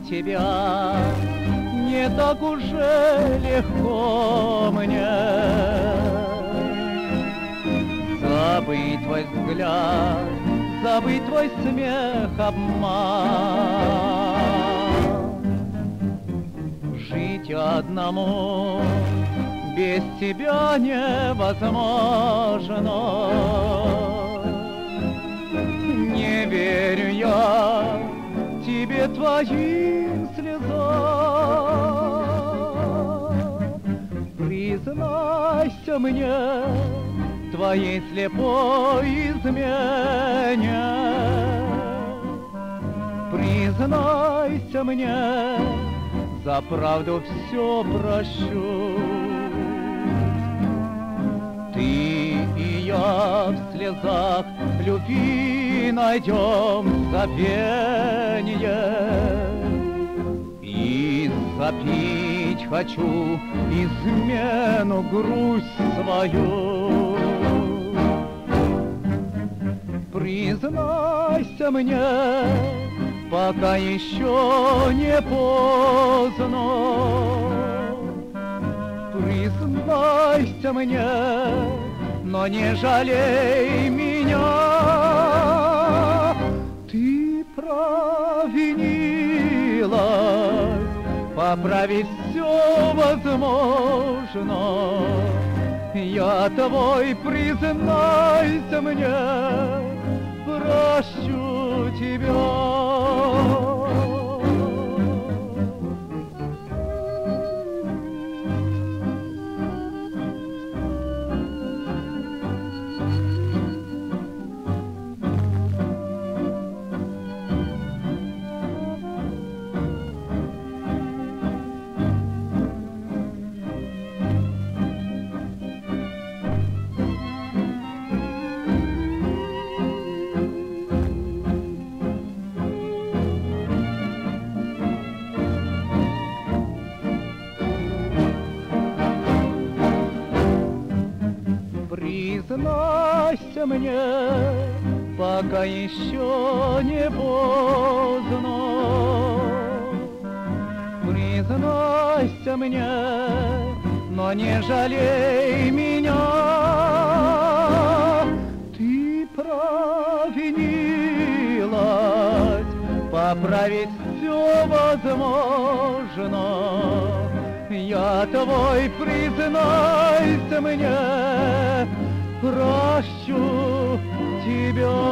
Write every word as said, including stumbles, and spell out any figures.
тебя не так уже легко мне. Забыть твой взгляд, забыть твой смех, обман. Жить одному без тебя невозможно. Не верю я тебе, твоим слезам. Признайся мне твоей слепой измене. Признайся мне, за правду все прощу. Ты и я в слезах любви найдем забвенье. И запить хочу измену, грусть свою. Признайся мне, пока еще не поздно. Признайся мне, но не жалей меня. Ты провинилась, поправить все возможно. Я твой, признайся мне, прощу тебя. Признайся мне, пока еще не поздно. Признайся мне, но не жалей меня. Ты провинилась, поправить все возможно. Я твой, признайся мне, прощу тебя.